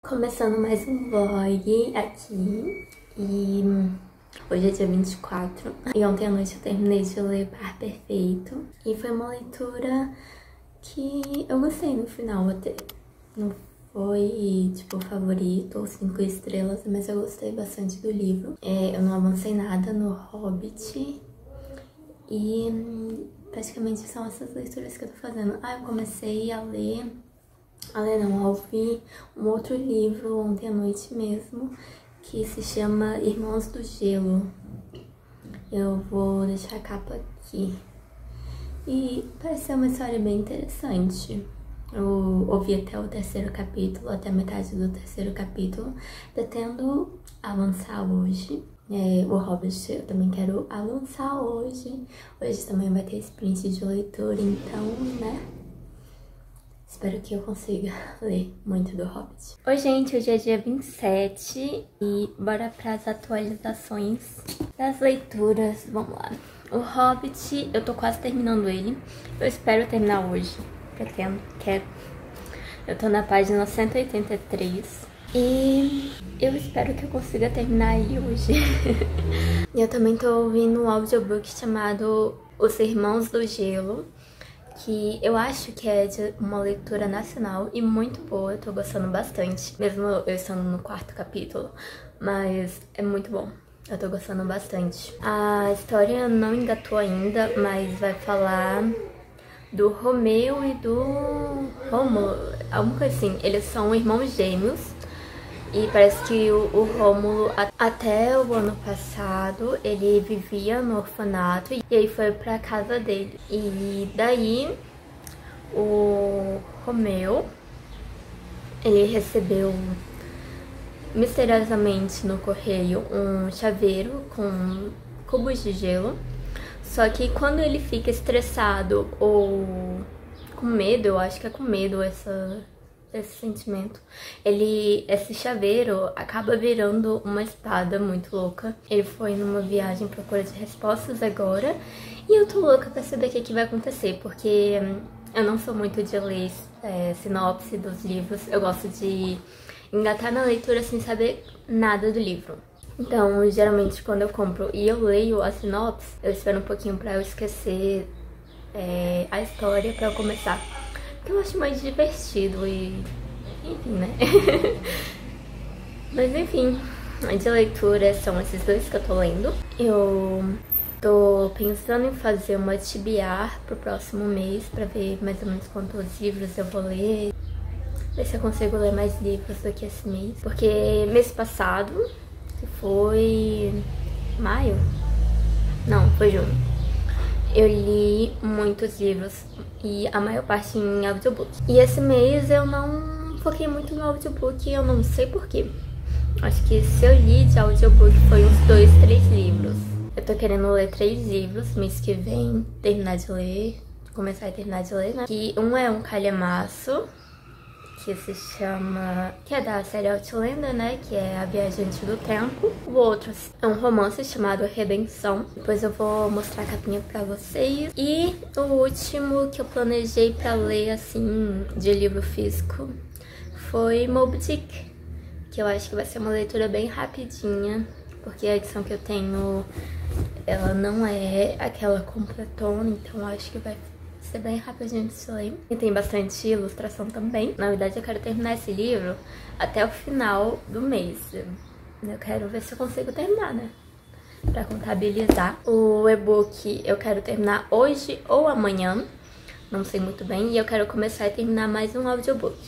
Começando mais um vlog aqui, e hoje é dia 24, e ontem à noite eu terminei de ler Par Perfeito, e foi uma leitura que eu gostei no final até. Não foi, tipo, favorito ou 5 estrelas, mas eu gostei bastante do livro. Eu não avancei nada no Hobbit, e praticamente são essas leituras que eu tô fazendo. Eu comecei a ouvir um outro livro ontem à noite mesmo, que se chama Irmãos do Gelo. Eu vou deixar a capa aqui. E parece ser uma história bem interessante. Eu ouvi até o 3º capítulo, até a metade do 3º capítulo. Pretendo avançar hoje. O Hobbit eu também quero avançar hoje. Hoje também vai ter sprint de leitura, então, né? Espero que eu consiga ler muito do Hobbit. Oi, gente, hoje é dia 27 e bora para as atualizações das leituras. Vamos lá. O Hobbit, eu tô quase terminando ele. Eu espero terminar hoje. Pretendo, quero. Eu tô na página 183 e eu espero que eu consiga terminar ele hoje. E eu também tô ouvindo um audiobook chamado Os Irmãos do Gelo, que eu acho que é de uma leitura nacional e muito boa, eu tô gostando bastante, mesmo eu estando no 4º capítulo, mas é muito bom, eu tô gostando bastante. A história não engatou ainda, mas vai falar do Romeu e do Rômulo, alguma coisa assim. Eles são irmãos gêmeos e parece que o Rômulo, até o ano passado, ele vivia no orfanato e aí foi pra casa dele. E daí, o Romeu, ele recebeu misteriosamente no correio um chaveiro com cubos de gelo. Só que quando ele fica estressado ou com medo, eu acho que é com medo esse sentimento, esse chaveiro acaba virando uma espada muito louca. Ele foi numa viagem à procura de respostas agora e eu tô louca pra saber o que vai acontecer, porque eu não sou muito de ler sinopse dos livros. Eu gosto de engatar na leitura sem saber nada do livro. Então, geralmente, quando eu compro e eu leio a sinopse, eu espero um pouquinho pra eu esquecer a história pra eu começar. Porque eu acho mais divertido e... enfim, né? Mas, enfim, de leitura são esses dois que eu tô lendo. Eu tô pensando em fazer uma TBR pro próximo mês, pra ver mais ou menos quantos livros eu vou ler. Ver se eu consigo ler mais livros do que esse mês. Porque mês passado... que foi maio? Não, foi junho. Eu li muitos livros e a maior parte em audiobook. E esse mês eu não foquei muito no audiobook, eu não sei porquê. Acho que se eu li de audiobook foi uns 2, 3 livros. Eu tô querendo ler 3 livros mês que vem, terminar de ler, começar a terminar de ler, né? Que um é um calhamaço, que se chama... que é da série Outlander, né? Que é A Viajante do Tempo. O outro é um romance chamado Redenção. Depois eu vou mostrar a capinha pra vocês. E o último que eu planejei pra ler, assim, de livro físico, foi Moby Dick, que eu acho que vai ser uma leitura bem rapidinha, porque a edição que eu tenho, ela não é aquela completona, então eu acho que vai ser bem rapidinho de se ler. E tem bastante ilustração também. Na verdade, eu quero terminar esse livro até o final do mês. Eu quero ver se eu consigo terminar, né? Pra contabilizar. O e-book eu quero terminar hoje ou amanhã. Não sei muito bem. E eu quero começar a terminar mais um audiobook.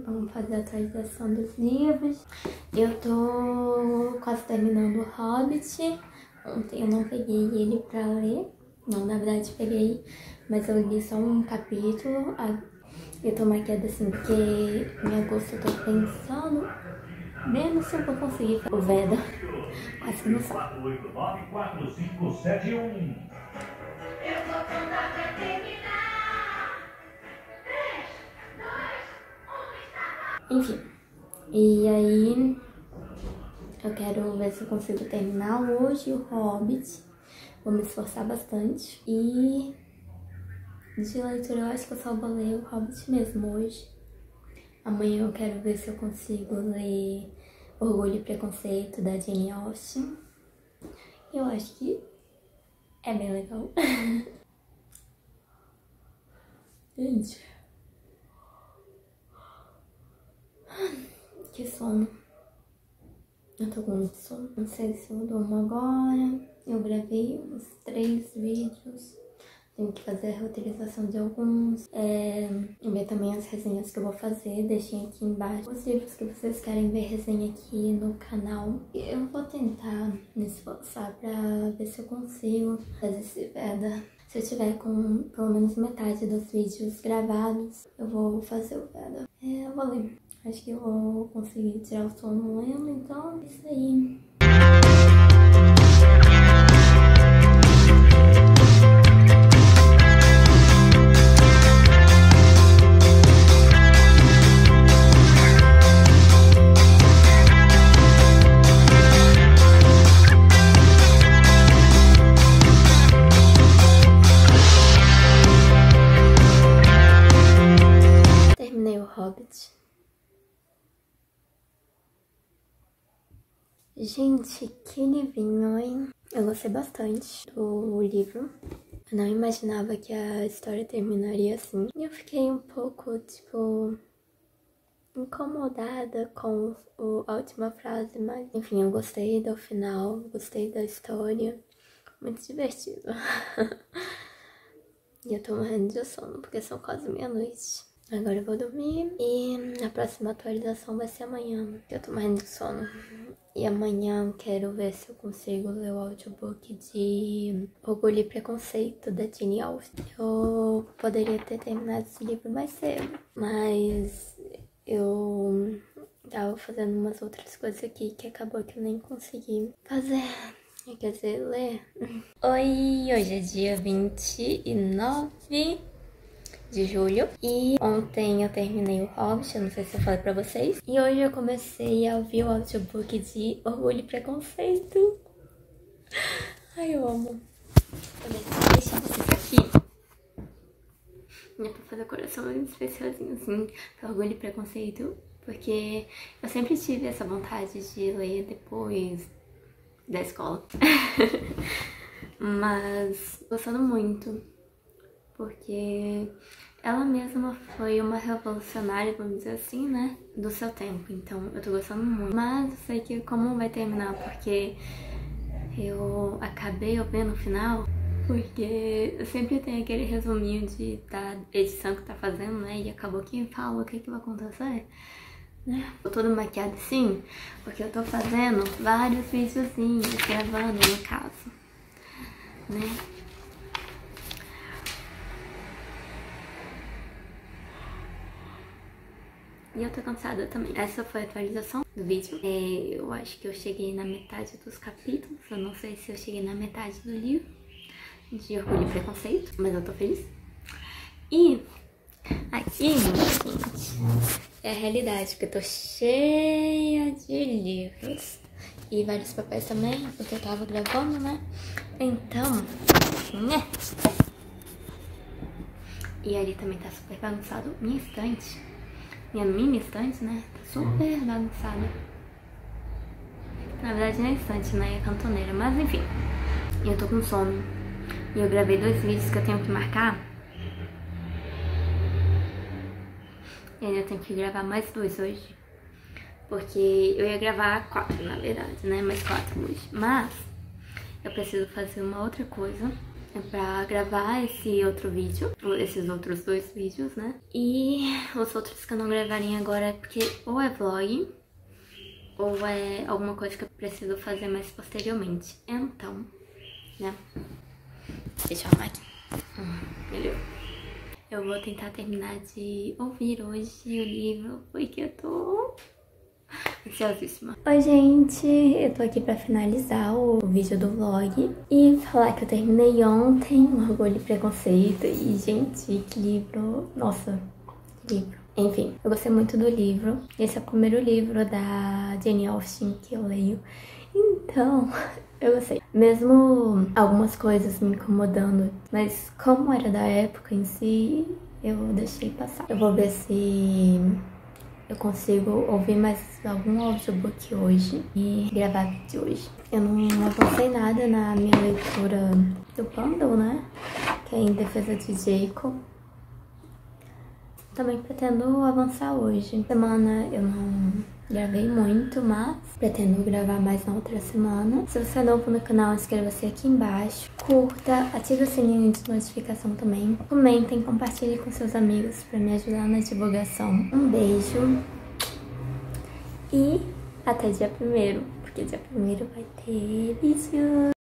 Vamos fazer a atualização dos livros. Eu tô quase terminando o Hobbit. Ontem eu não peguei ele pra ler. Não, na verdade peguei, mas eu li só um capítulo. Eu tô maquiada assim porque em agosto eu tô pensando mesmo se eu vou conseguir o Veda. Quase que não sabe. Enfim, e aí eu quero ver se eu consigo terminar hoje o Hobbit. Vou me esforçar bastante. E de leitura eu acho que eu só vou ler o Hobbit mesmo hoje. Amanhã eu quero ver se eu consigo ler Orgulho e Preconceito da Jane Austen. Eu acho que é bem legal. Gente, que sono. Eu tô com muito sono. Não sei se eu durmo agora. Eu gravei uns 3 vídeos. Tenho que fazer a roteirização de alguns. Ver também as resenhas que eu vou fazer. Deixem aqui embaixo os livros que vocês querem ver resenha aqui no canal. Eu vou tentar me esforçar pra ver se eu consigo fazer esse Veda. Se eu tiver com pelo menos metade dos vídeos gravados, eu vou fazer o Veda. Eu vou ler. Acho que eu vou conseguir tirar o sono lendo, então é isso aí. Terminei o Hobbit. Gente, que livrinho, hein? Eu gostei bastante do livro. Eu não imaginava que a história terminaria assim. E eu fiquei um pouco, tipo, incomodada com a última frase, mas enfim, eu gostei do final, gostei da história. Muito divertido. E eu tô morrendo de sono porque são quase meia-noite. Agora eu vou dormir e a próxima atualização vai ser amanhã. Eu tô morrendo de sono. E amanhã eu quero ver se eu consigo ler o audiobook de Orgulho e Preconceito da Jane Austen. Eu poderia ter terminado esse livro mais cedo, mas eu tava fazendo umas outras coisas aqui que acabou que eu nem consegui fazer. Quer dizer, ler. Oi, hoje é dia 29 de julho e ontem eu terminei o Hobbit, eu não sei se eu falei pra vocês. E hoje eu comecei a ouvir o audiobook de Orgulho e Preconceito. Ai, eu amo. Deixa vocês aqui. É pra fazer coração muito especialzinho, assim, pra Orgulho e Preconceito, porque eu sempre tive essa vontade de ler depois da escola. Mas gostando muito, porque ela mesma foi uma revolucionária, vamos dizer assim, né, do seu tempo. Então eu tô gostando muito, mas eu sei que como vai terminar, porque eu acabei ouvindo no final, porque eu sempre tenho aquele resuminho da edição que tá fazendo, né, e acabou que fala o que vai acontecer, né. Tô toda maquiada assim, porque eu tô fazendo vários videozinhos, gravando no caso, né. E eu tô cansada também. Essa foi a atualização do vídeo. Eu acho que eu cheguei na metade dos capítulos. Eu não sei se eu cheguei na metade do livro de Orgulho e Preconceito, mas eu tô feliz. E aqui, gente, é a realidade, porque eu tô cheia de livros. E vários papéis também, porque eu tava gravando, né? Então, né? E ali também tá super bagunçado minha estante. Minha mini estante, né? Tá super bagunçada. Na verdade, não é estante, né? É cantoneira. Mas enfim, eu tô com sono. E eu gravei 2 vídeos que eu tenho que marcar. E ainda tenho que gravar mais 2 hoje. Porque eu ia gravar 4, na verdade, né? Mais 4 hoje. Mas eu preciso fazer uma outra coisa É pra gravar esse outro vídeo, esses outros 2 vídeos, né? E os outros que eu não gravaria agora é porque ou é vlog, ou é alguma coisa que eu preciso fazer mais posteriormente. Então, né? Deixa eu arrumar aqui. Melhor. Eu vou tentar terminar de ouvir hoje o livro, porque eu tô ansiosíssima. Oi, gente, eu tô aqui pra finalizar o vídeo do vlog e falar que eu terminei ontem Orgulho e Preconceito. E, gente, que livro, nossa, que livro. Enfim, eu gostei muito do livro. Esse é o primeiro livro da Jane Austen que eu leio, então eu gostei. Mesmo algumas coisas me incomodando, mas como era da época em si, eu deixei passar. Eu vou ver se eu consigo ouvir mais algum audiobook hoje e gravar vídeo hoje. Eu não avancei nada na minha leitura do Bundle, né? Que é Em Defesa de Jacob. Também pretendo avançar hoje. Semana eu não gravei muito, mas pretendo gravar mais na outra semana. Se você é novo no canal, inscreva-se aqui embaixo. Curta, ative o sininho de notificação também. Comentem, compartilhem com seus amigos para me ajudar na divulgação. Um beijo e até dia 1º, porque dia 1º vai ter vídeo.